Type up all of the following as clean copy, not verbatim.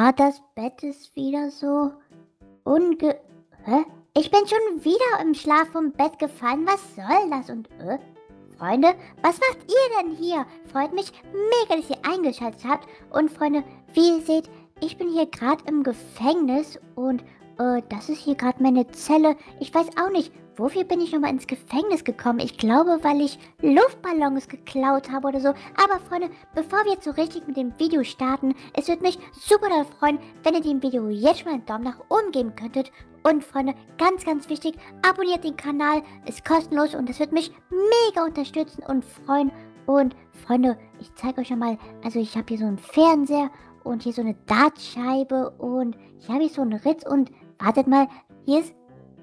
Das Bett ist wieder so Hä? Ich bin schon wieder im Schlaf vom Bett gefallen. Was soll das? Und, Freunde, was macht ihr denn hier? Freut mich mega, dass ihr eingeschaltet habt. Und, Freunde, wie ihr seht, ich bin hier gerade im Gefängnis und, das ist hier gerade meine Zelle. Ich weiß auch nicht, wofür bin ich nochmal ins Gefängnis gekommen? Ich glaube, weil ich Luftballons geklaut habe oder so. Aber, Freunde, bevor wir jetzt so richtig mit dem Video starten, es würde mich super doll freuen, wenn ihr dem Video jetzt schon einen Daumen nach oben geben könntet. Und, Freunde, ganz, ganz wichtig, abonniert den Kanal, ist kostenlos und das wird mich mega unterstützen und freuen. Und, Freunde, ich zeige euch schon mal, also ich habe hier so einen Fernseher und hier so eine Dartscheibe und hier habe ich so einen Ritz und, wartet mal, hier ist,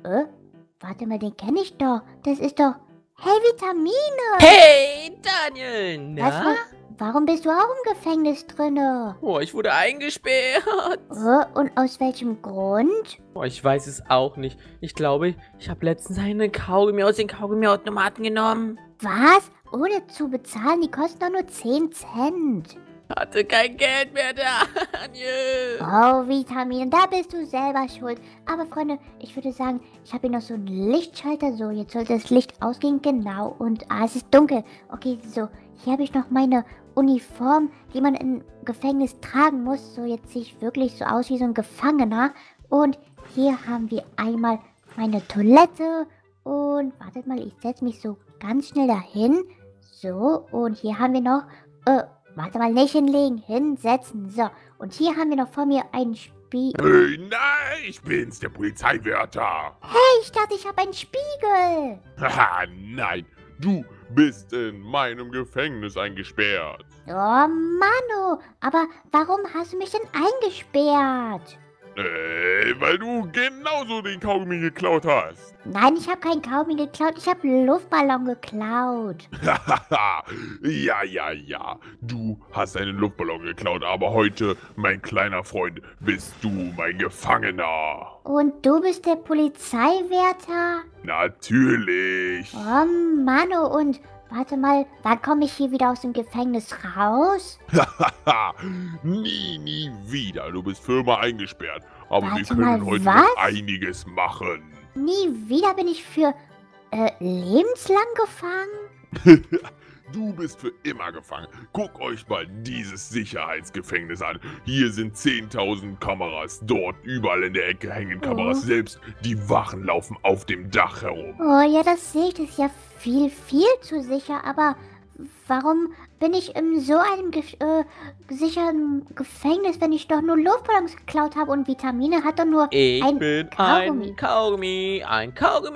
warte mal, den kenne ich doch. Das ist doch, hey, Vitamine! Hey, Daniel, na? Warum bist du auch im Gefängnis drinne? Oh, ich wurde eingesperrt. Und aus welchem Grund? Oh, ich weiß es auch nicht. Ich glaube, ich habe letztens eine Kaugummi aus den Kaugummiautomaten genommen. Was? Ohne zu bezahlen? Die kosten doch nur 10 Cent. Hatte kein Geld mehr, Daniel. Oh, Vitamine, da bist du selber schuld. Aber, Freunde, ich würde sagen, ich habe hier noch so einen Lichtschalter. So, jetzt sollte das Licht ausgehen. Genau. Und, es ist dunkel. Okay, so. Hier habe ich noch meine Uniform, die man im Gefängnis tragen muss. So, jetzt sehe ich wirklich so aus wie so ein Gefangener. Und hier haben wir einmal meine Toilette. Und, wartet mal, ich setze mich so ganz schnell dahin. So, und hier haben wir noch, warte mal, nicht hinlegen, hinsetzen. So, und hier haben wir noch vor mir einen Spiegel. Hey, nein, ich bin's, der Polizeiwärter. Hey, ich dachte, ich habe einen Spiegel. Haha, nein, du bist in meinem Gefängnis eingesperrt. Oh, Mano, aber warum hast du mich denn eingesperrt? Weil du genauso den Kaugummi geklaut hast. Nein, ich habe keinen Kaugummi geklaut, ich habe einen Luftballon geklaut. Hahaha, ja. Du hast einen Luftballon geklaut, aber heute, mein kleiner Freund, bist du mein Gefangener. Und du bist der Polizeiwärter? Natürlich. Oh, Mano, und warte mal, wann komme ich hier wieder aus dem Gefängnis raus? Hahaha, nie wieder. Du bist für immer eingesperrt. Aber wir Warte können mal, heute was? noch einiges machen. Nie wieder bin ich für, lebenslang gefangen? Du bist für immer gefangen. Guck euch mal dieses Sicherheitsgefängnis an. Hier sind 10.000 Kameras. Dort überall in der Ecke hängen Kameras. Selbst die Wachen laufen auf dem Dach herum. Oh ja, das sehe ich, das ist ja viel zu sicher, aber warum bin ich in so einem sicheren Gefängnis, wenn ich doch nur Luftballons geklaut habe und Vitamine hat doch nur Ich ein bin Kaugummi. ein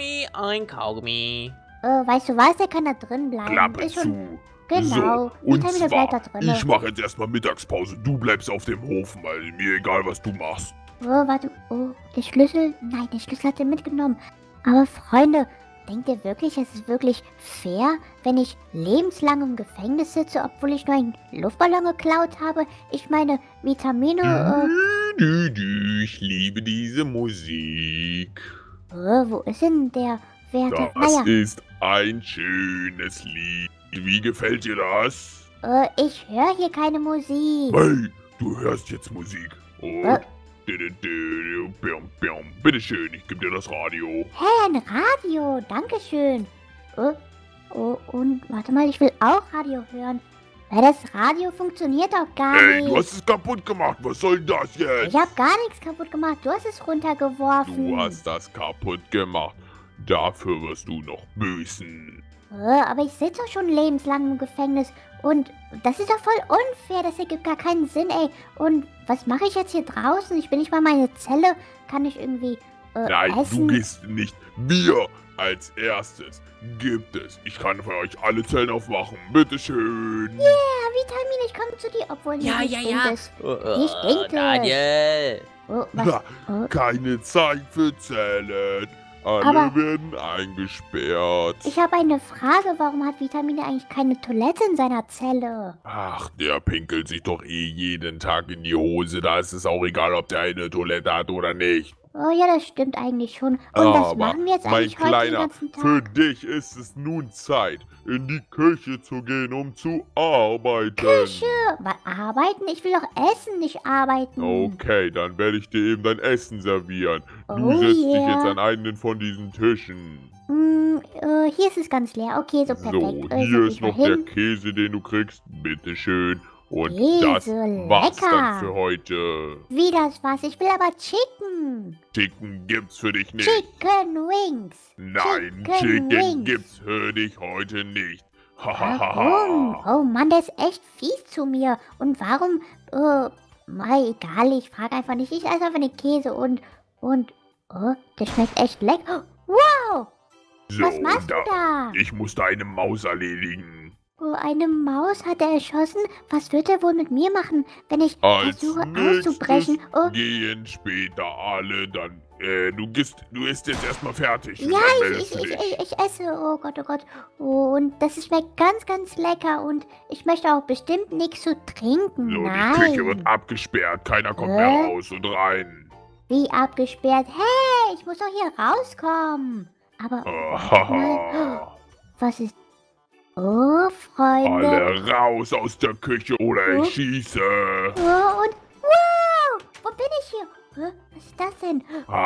Kaugummi. Weißt du was, der kann da drin bleiben. Klappe Ist zu. schon, genau, So, und Vitamine bleibt da zwar, drin. ich mache jetzt erstmal Mittagspause. Du bleibst auf dem Hof, weil mir egal, was du machst. Oh, warte, der Schlüssel? Nein, der Schlüssel hat er mitgenommen. Aber Freunde, denkt ihr wirklich, es ist wirklich fair, wenn ich lebenslang im Gefängnis sitze, obwohl ich nur einen Luftballon geklaut habe? Ich meine, Vitamine, Ich liebe diese Musik. wo ist denn der Wärter? Das ist ein schönes Lied. Wie gefällt dir das? Ich höre hier keine Musik. Hey, du hörst jetzt Musik. Äh. Bitte schön, ich gebe dir das Radio. Hey, ein Radio, dankeschön. Und warte mal, ich will auch Radio hören. Weil das Radio funktioniert doch gar Hey, nicht. du hast es kaputt gemacht. Was soll das jetzt? Ich habe gar nichts kaputt gemacht. Du hast es runtergeworfen. Du hast das kaputt gemacht. Dafür wirst du noch büßen. Aber ich sitze doch schon lebenslang im Gefängnis. Und das ist doch voll unfair. Das ergibt gar keinen Sinn, ey. Und was mache ich jetzt hier draußen? Ich bin nicht mal meine Zelle. Kann ich irgendwie Nein, essen? du gehst nicht. Wir als erstes gibt es. Ich kann für euch alle Zellen aufmachen. Bitteschön. Ja, Vitamine, ich komme zu dir. Obwohl, Ja. stinkt es. Hier stinkt es. Daniel. Was? Keine Zeit für Zellen. Alle Aber- werden eingesperrt. Ich habe eine Frage. Warum hat Vitamine eigentlich keine Toilette in seiner Zelle? Ach, der pinkelt sich doch eh jeden Tag in die Hose. Da ist es auch egal, ob der eine Toilette hat oder nicht. Oh ja, das stimmt eigentlich schon. Und was Aber, machen wir jetzt mein eigentlich heute den Kleiner, ganzen für Tag? dich ist es nun Zeit, in die Küche zu gehen, um zu arbeiten. Küche! Arbeiten? Ich will doch essen, nicht arbeiten. Okay, dann werde ich dir eben dein Essen servieren. Du Oh setzt dich jetzt yeah. an einen von diesen Tischen. Hier ist es ganz leer. Okay, so perfekt. So, Setz hier mich ist mal noch der hin. Käse, den du kriegst. Bitteschön. Und Käse, das war's lecker. dann für heute. Wie das was? Ich will aber Chicken. Chicken gibt's für dich nicht. Chicken Wings. Nein, Chicken Chicken Wings. gibt's für dich heute nicht. Warum? Oh Mann, der ist echt fies zu mir. Und warum? Mal egal, ich frage einfach nicht. Ich esse einfach den Käse und, der schmeckt echt lecker. Wow, So, was machst du da? Ich musste eine Maus erledigen. Oh, eine Maus hat er erschossen. Was wird er wohl mit mir machen, wenn ich Als versuche nächstes auszubrechen? Oh, gehen später alle dann. Du isst jetzt erstmal fertig. und ja, dann meldest du dich. ich esse. Oh Gott, oh Gott. Oh, und das schmeckt ganz, ganz lecker. Und ich möchte auch bestimmt nichts zu trinken. So, Nein. die Küche wird abgesperrt. Keiner kommt mehr raus und rein. Wie abgesperrt? Hey, ich muss doch hier rauskommen. Aber, warte mal. Haha. Was ist... Oh, Freunde. Alle raus aus der Küche oder Oh. ich schieße. Oh, und... Wow, wo bin ich hier? Was ist das denn?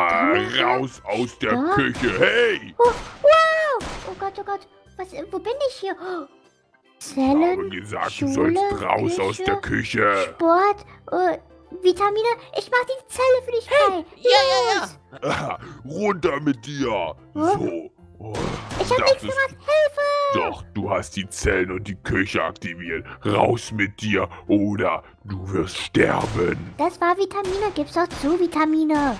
Raus aus der Stopp. Küche. Hey! Oh, wow. Oh Gott, oh Gott. Wo bin ich hier? Oh, Ich habe Zellen, gesagt, Schule, du sollst raus aus Küche, der Küche. Sport, Vitamine. Ich mach die Zelle für dich frei. Ja. Runter mit dir. So. Oh, Ich hab das nichts ist- gemacht. Hilfe. Doch, du hast die Zellen und die Küche aktiviert. Raus mit dir oder du wirst sterben. Das war Vitamine. Gib's doch zu, Vitamine.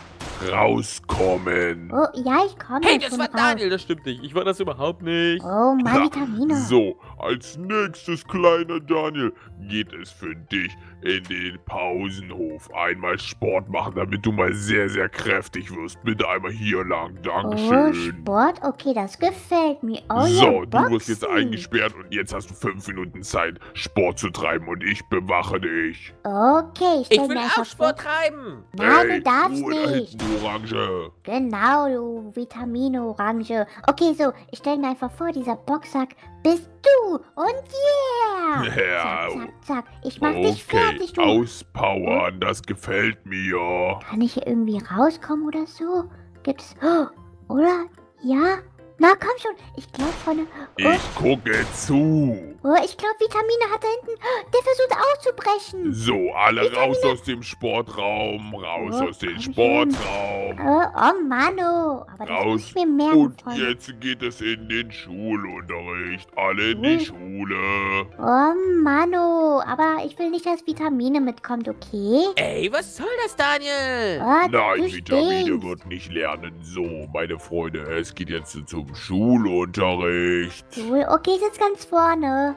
Rauskommen. Oh, ja, ich komme Hey, schon das war raus. Daniel, das stimmt nicht. Ich war das überhaupt nicht. Oh, Mann, Ja, Vitamine. So, als nächstes, kleiner Daniel, geht es für dich in den Pausenhof. Einmal Sport machen, damit du mal sehr, sehr kräftig wirst. Bitte einmal hier lang. Oh, Dankeschön. Sport? Okay, das gefällt mir. Oh, So, ja, du wirst jetzt Boxen. eingesperrt und jetzt hast du 5 Minuten Zeit, Sport zu treiben und ich bewache dich. Okay, Ich stell will mir auch einfach Sport vor. treiben. Nein, du darfst da nicht. hinten, du Orange. Genau, du Vitamine Orange. Okay, so, ich stell mir einfach vor, dieser Boxsack bist du. Und yeah! Ja. Zack, zack, zack. Ich mach dich fertig, du. Auspowern, das gefällt mir. Kann ich hier irgendwie rauskommen oder so? Gibt's... Oh, oder? Ja? Na, komm schon. Ich glaube, Freunde... Ich gucke zu. Ich glaube, Vitamine hat da hinten... Der versucht auszubrechen. So, alle raus aus dem Sportraum, raus Oh, aus dem komm schon. Sportraum. Oh, Mano. Aber das muss Raus. ich mir merken, Und Freunde. jetzt geht es in den Schulunterricht. Alle in die Schul- Schule. Oh, Mano. Aber ich will nicht, dass Vitamine mitkommt, okay? Ey, was soll das, Daniel? Oh, Nein, du Vitamine stinkst. wird nicht lernen. So, meine Freunde, es geht jetzt zum Schulunterricht. Cool. Okay, ich sitz ganz vorne.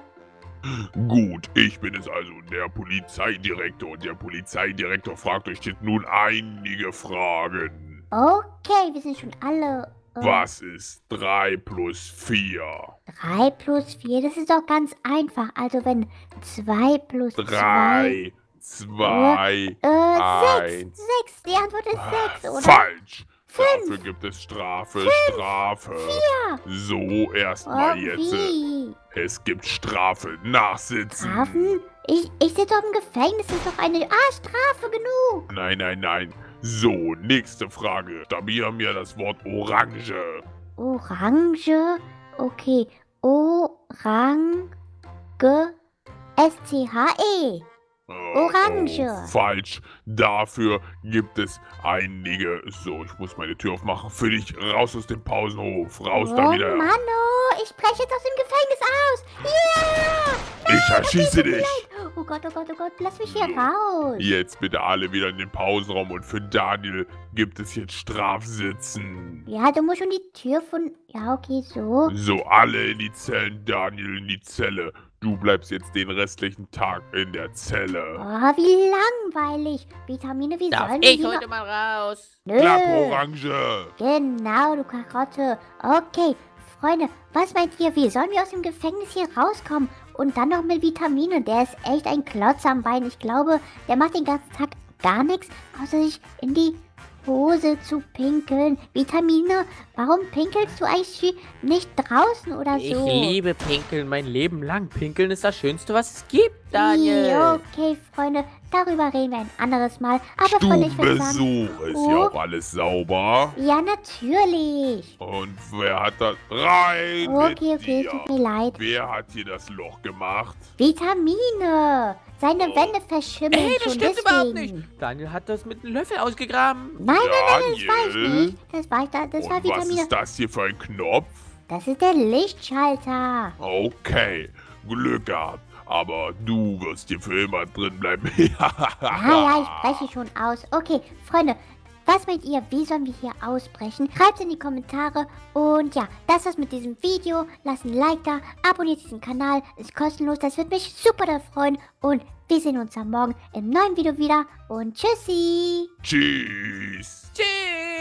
Gut, ich bin es also, der Polizeidirektor. Und der Polizeidirektor fragt euch jetzt nun einige Fragen. Okay, wir sind schon alle... Was ist 3 plus 4? 3 plus 4, das ist doch ganz einfach. Also wenn 2 plus 2... 3, 2, 6. Eins. 6. Die Antwort ist 6, oder? falsch. Fünf. Dafür gibt es Strafe, Strafe. So, Oh, erstmal jetzt. wie? Es gibt Strafe, nachsitzen. Strafen? Ich sitze doch im Gefängnis, das ist doch eine... Strafe genug. Nein, nein, nein. So, nächste Frage. Stabier mir das Wort Orange. Orange? Okay. Orange. S-C-H-E. Orange. Oh, falsch. Dafür gibt es einige. So, ich muss meine Tür aufmachen. Für dich raus aus dem Pausenhof. Raus da Oh, wieder. Mano, ich breche jetzt aus dem Gefängnis aus. Ja! Ich erschieße dich. Oh Gott, lass mich hier raus. Jetzt bitte alle wieder in den Pausenraum und für Daniel gibt es jetzt Strafsitzen. Ja, du musst schon die Tür von... Ja, okay, so. So, alle in die Zellen, Daniel in die Zelle. Du bleibst jetzt den restlichen Tag in der Zelle. Oh, wie langweilig. Vitamine, wie Darf sollen wir ich hier... heute mal raus? Nö. Klapp, Orange. Genau, du Karotte. Okay, Freunde, was meint ihr? Wie sollen wir aus dem Gefängnis hier rauskommen? Und dann noch mit Vitamine. Der ist echt ein Klotz am Bein. Ich glaube, der macht den ganzen Tag gar nichts, außer sich in die Hose zu pinkeln. Vitamine, warum pinkelst du eigentlich nicht draußen oder so? Ich liebe Pinkeln mein Leben lang. Pinkeln ist das Schönste, was es gibt, Daniel. Okay, Freunde, darüber reden wir ein anderes Mal. Aber Freunde, ich würde sagen... Stubenbesuch, ist ja auch alles sauber. Ja, natürlich. Und wer hat das? Rein mit Okay, dir. tut mir leid. Wer hat hier das Loch gemacht? Vitamine. Seine Oh. Wände verschimmeln Hey, das schon, stimmt deswegen. überhaupt nicht. Daniel hat das mit einem Löffel ausgegraben. Nein, das war ich Daniel? nicht. Das war Und was Vitamine. ist das hier für ein Knopf? Das ist der Lichtschalter. Okay, Glück gehabt. Aber du wirst hier für immer drin bleiben. Ja, ich breche schon aus. Okay, Freunde, was meint ihr? Wie sollen wir hier ausbrechen? Schreibt in die Kommentare. Und ja, das war's mit diesem Video. Lasst ein Like da, abonniert diesen Kanal. Ist kostenlos, das wird mich super da freuen. Und wir sehen uns am Morgen im neuen Video wieder. Und tschüssi. Tschüss. Tschüss.